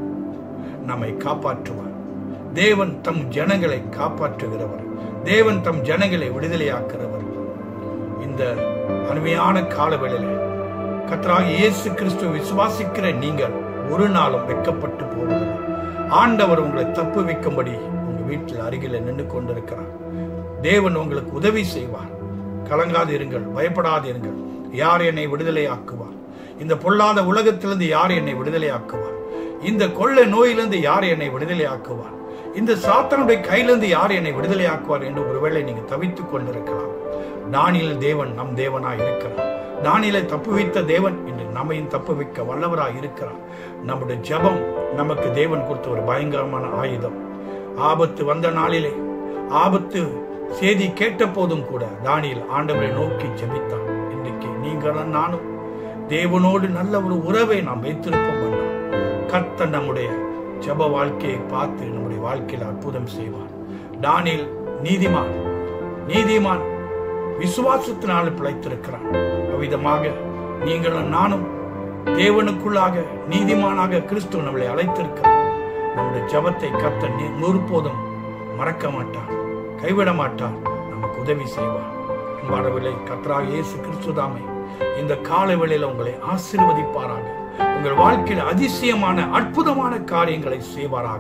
நம்மை காப்பாற்றுவார். தேவன் தம் ஜனங்களை காப்பாற்றுகிறவர். தேவன் தம் ஜனங்களை விடுதலையாக்குகிறவர். இந்த அருமையான காலவேளையிலே கர்த்தராகிய இயேசு கிறிஸ்துவை விசுவாசிக்கிற நீங்கள் ஒரு நாளும் வெட்கப்பட்டு போவதில்லை. ஆண்டவர் உங்களை தப்புவிக்கும்படி உங்க வீட்டில் அருகில் நின்று கொண்டிருக்கிறார். தேவன் உங்களுக்கு உதவி செய்வார். கலங்காதிருங்கள், பயப்படாதிருங்கள். யார் என்னை விடுதலை ஆக்குவார்? இந்த பொல்லாத உலகத்திலிருந்து யார் என்னை விடுதலை ஆக்குவார்? இந்த கொள்ளை நோயிலிருந்து யார் என்னை விடுதலை ஆக்குவார்? இந்த சாத்தானுடைய கையிலிருந்து யார் என்னை விடுதலை ஆக்குவார் என்று ஒருவேளை நீங்க தவித்துக் கொண்டிருக்கலாம். தானியேல் தேவன் நம் தேவனாய் இருக்கிறார். தானியேலை தப்புவித்த தேவன் இன்று நம்மையும் தப்புவிக்க வல்லவராய் இருக்கிறார். நம்முடைய ஜெபம் நமக்கு தேவன் கொடுத்த ஒரு பயங்கரமான ஆயுதம். ஆபத்து வந்த நாளிலே, ஆபத்து செய்தி கேட்ட போதும் கூட தானியேல் ஆண்டவரை நோக்கி ஜெபித்தான். இன்றைக்கு நீங்களும் நானும் தேவனோடு நல்ல ஒரு உறவை நாம் வைத்திருப்போம் என்றால் கர்த்தர் நம்முடைய ஜெப வாழ்க்கையை பார்த்து நம்முடைய வாழ்க்கையில் அற்புதம் செய்வார். தானியேல் நீதிமான் விசுவாசத்தினால் பிழைத்திருக்கிறான். அவ்விதமாக நீங்களும் நானும் தேவனுக்குள்ளாக நீதிமானாக கிறிஸ்துவ நம்மளை அழைத்திருக்கிறார். நம்முடைய ஜெபத்தை கர்த்தர் ஒருபோதும் மறக்க மாட்டார், கைவிட மாட்டார், நமக்கு உதவி செய்வார். அன்பானவர்களே, கர்த்தராகிய இயேசு கிறிஸ்துதாமே இந்த கால வேளையில உங்களை ஆசீர்வதிப்பாராக. உங்கள் வாழ்க்கையில் அதிசயமான அற்புதமான காரியங்களை செய்வாராக.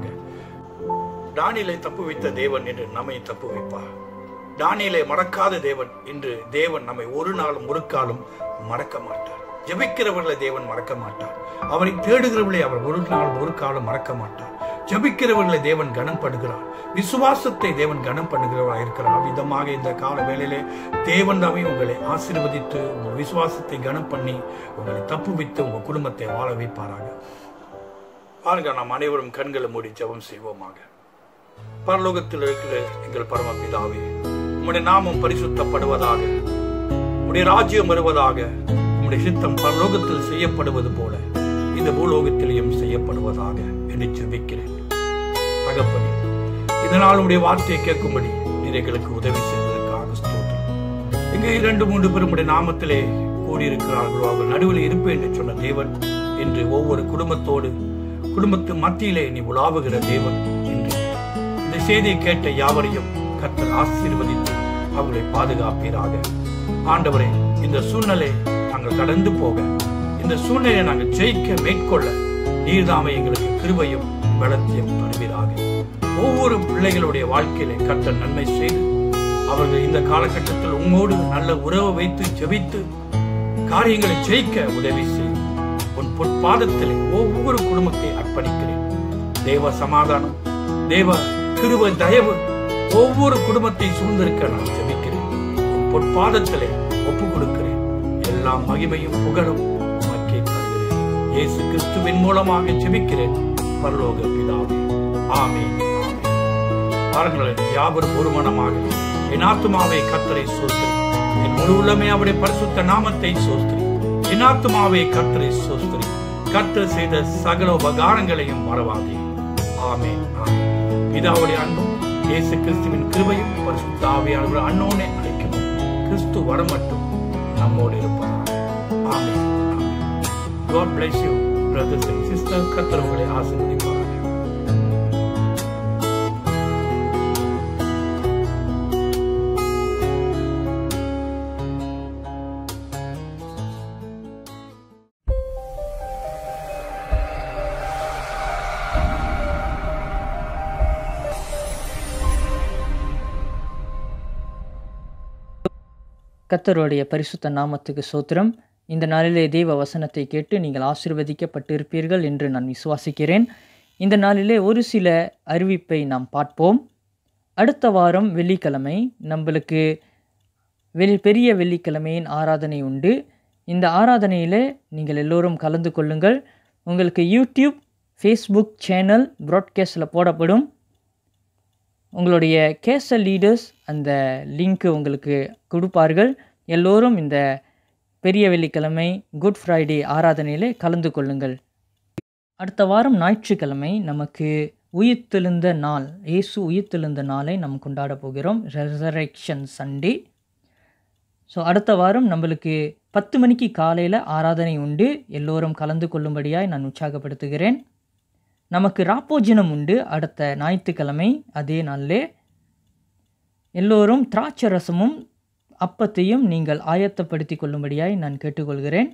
தானியேலை தப்புவித்த தேவன் என்று நம்மை தப்புவிப்பார். தானியேலை மறக்காத தேவன் இன்று தேவன் நம்மை ஒரு நாளும் ஒரு காலம் மறக்க மாட்டார். ஜெபிக்கிறவர்களை தேவன் மறக்க மாட்டார். அவரை தேடுகிறவர்களை அவர் ஒரு நாள் ஒரு காலம் மறக்க மாட்டார். ஜெபிக்கிறவர்களை தேவன் கனம் பண்ணுகிறார். விசுவாசத்தை தேவன் கனம் பண்ணுகிறவராக இருக்கிறார். விதமாக இந்த கால வேளையிலே தேவன் தாமே உங்களை ஆசீர்வதித்து உங்கள் விசுவாசத்தை கனம் பண்ணி உங்களை தப்புவித்து உங்கள் குடும்பத்தை வாழ வைப்பாராக. பாருங்க, நாம் அனைவரும் கண்களை மூடி ஜெபம் செய்வோமாக. பரலோகத்தில் இருக்கிற எங்கள் பரமபிதாவே, உம்முடைய நாமம் பரிசுத்தப்படுவதாக, உம்முடைய ராஜ்யம் வருவதாக, உம்முடைய சித்தம் பரலோகத்தில் செய்யப்படுவது போல இந்த பூலோகத்திலேயும் செய்யப்படுவதாக என்று ஜெபிக்கிறேன். தகப்பனே, இதனால் உடைய வார்த்தையை கேட்கும்படி நீர் எங்களுக்கு உதவி செய்ததற்காக ஸ்தோத்திரம். இங்கே 2-3 பேர் உடைய நாமத்திலே கூடியிருக்கிறார்களோ அவர் நடுவில் இருப்பேன் என்று சொன்ன தேவன் என்று ஒவ்வொரு குடும்பத்து மத்தியிலே நீ உலாவுகிற தேவன் என்று இந்த செய்தியை கேட்ட யாவரையும் கர்த்தர் ஆசீர்வதித்து அவர்களை பாதுகாப்பீராக. ஆண்டவரே, இந்த சூழ்நிலை நாங்கள் கடந்து போக, இந்த சூழ்நிலையை நாங்கள் ஜெயிக்க மேற்கொள்ள நீர்தாமே எங்களுக்கு கிருபையும் பலத்தையும் தருவீராக. ஒவ்வொரு பிள்ளைகளுடைய வாழ்க்கையிலே கர்த்தர் நன்மை செய்து அவர்கள் இந்த காலகட்டத்தில் உங்களோடு நல்ல உறவை வைத்து ஜெபித்து காரியங்களை ஜெயிக்க உதவி செய்யும். உன் பொற்பாதத்திலே ஒவ்வொரு குடும்பத்தை அர்ப்பணிக்கிறேன். தேவ சமாதானம், தேவ கிருபை, தயவு ஒவ்வொரு குடும்பத்தை சூழ்ந்திருக்க நான் ஜெபிக்கிறேன். உன் பொற்பாதத்திலே ஒப்பு கொடுக்கிறேன். எல்லா மகிமையும் புகழும் உமக்கே தருகிறேன். இயேசு கிறிஸ்துவின் மூலமாக ஜெபிக்கிறேன் பரலோக பிதாவே. ஆமென். பாருங்கள், யாவரும் ஒரு மனமாக என் ஆத்துமாவே கர்த்தரை ஸ்தோத்திரி, என் முழு உள்ளமே அவருடைய பரிசுத்த நாமத்தை ஸ்தோத்திரி. என் ஆத்துமாவே கர்த்தரை ஸ்தோத்திரி, கர்த்தர் செய்த சகல உபகாரங்களையும் மறவாதே. ஆமென். பிதாவுடைய அன்பும் இயேசு கிறிஸ்துவின் கிருபையும் பரிசுத்த ஆவியானவர் அன்னோனே அழைக்கவும் கிறிஸ்து வரமட்டும் நம்மோடு இருப்பதாக. ஆமென். God bless you, brothers and sisters. கர்த்தர் உங்களை ஆசீர்வதிப்பாராக. கர்த்தருடைய பரிசுத்த நாமத்துக்கு ஸ்தோத்திரம். இந்த நாளிலே தேவ வசனத்தை கேட்டு நீங்கள் ஆசீர்வதிக்கப்பட்டிருப்பீர்கள் என்று நான் விசுவாசிக்கிறேன். இந்த நாளிலே ஒரு சில அறிவிப்பை நாம் பார்ப்போம். அடுத்த வாரம் வெள்ளிக்கிழமை நம்மளுக்கு பெரிய வெள்ளிக்கிழமையின் ஆராதனை உண்டு. இந்த ஆராதனையில் நீங்கள் எல்லோரும் கலந்து கொள்ளுங்கள். உங்களுக்கு யூடியூப், ஃபேஸ்புக் சேனல் ப்ராட்காஸ்டில் போடப்படும். உங்களுடைய கேசல் லீடர்ஸ் அந்த லிங்க்கு உங்களுக்கு கொடுப்பார்கள். எல்லோரும் இந்த பெரிய வெள்ளிக்கிழமை குட் ஃப்ரைடே ஆராதனையிலே கலந்து கொள்ளுங்கள். அடுத்த வாரம் ஞாயிற்றுக்கிழமை நமக்கு உயிர்த்தெழுந்த நாள், இயேசு உயிர்த்தெழுந்த நாளை நம்ம கொண்டாட போகிறோம், ரெசரெக்ஷன் சண்டே. ஸோ அடுத்த வாரம் நம்மளுக்கு 10 மணிக்கு காலையில் ஆராதனை உண்டு. எல்லோரும் கலந்து கொள்ளும்படியாய் நான் உற்சாகப்படுத்துகிறேன். நமக்கு ராப்போஜனம் உண்டு அடுத்த ஞாயிற்றுக்கிழமை. அதே நாளிலே எல்லோரும் திராட்சை ரசமும் அப்பத்தையும் நீங்கள் ஆயத்தப்படுத்தி கொள்ளும்படியாய் நான் கேட்டுக்கொள்கிறேன்.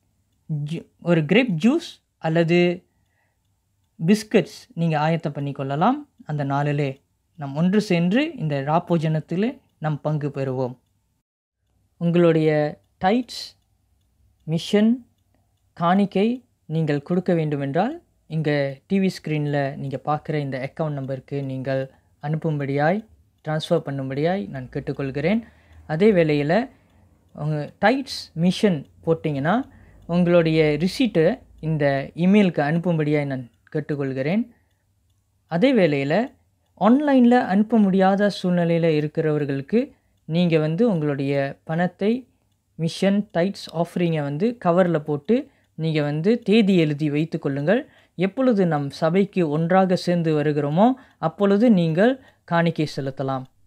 ஒரு கிரேப் ஜூஸ் அல்லது பிஸ்கட்ஸ் நீங்கள் ஆயத்தம் பண்ணி கொள்ளலாம். அந்த நாளிலே நாம் ஒன்று சென்று இந்த ராப்போஜனத்தில் நம் பங்கு பெறுவோம். உங்களுடைய டைட்ஸ், மிஷன், காணிக்கை நீங்கள் கொடுக்க வேண்டுமென்றால் இங்கே டிவி ஸ்க்ரீனில் நீங்கள் பார்க்குற இந்த அக்கௌண்ட் நம்பருக்கு நீங்கள் அனுப்பும்படியாய், ட்ரான்ஸ்ஃபர் பண்ணும்படியாய் நான் கேட்டுக்கொள்கிறேன். அதே வேளையில் உங்கள் டைட்ஸ் மிஷன் போட்டிங்கன்னா உங்களுடைய ரிசீட்டை இந்த இமெயிலுக்கு அனுப்பும்படியாய் நான் கேட்டுக்கொள்கிறேன். அதே வேளையில் ஆன்லைனில் அனுப்ப முடியாத சூழ்நிலையில் இருக்கிறவர்களுக்கு நீங்கள் உங்களுடைய பணத்தை மிஷன் டைட்ஸ் ஆஃபரிங்கை கவரில் போட்டு நீங்கள் தேதி எழுதி வைத்து கொள்ளுங்கள். எப்பொழுது நம் சபைக்கு ஒன்றாக சேர்ந்து வருகிறோமோ அப்பொழுது நீங்கள் காணிக்கை செலுத்தலாம்.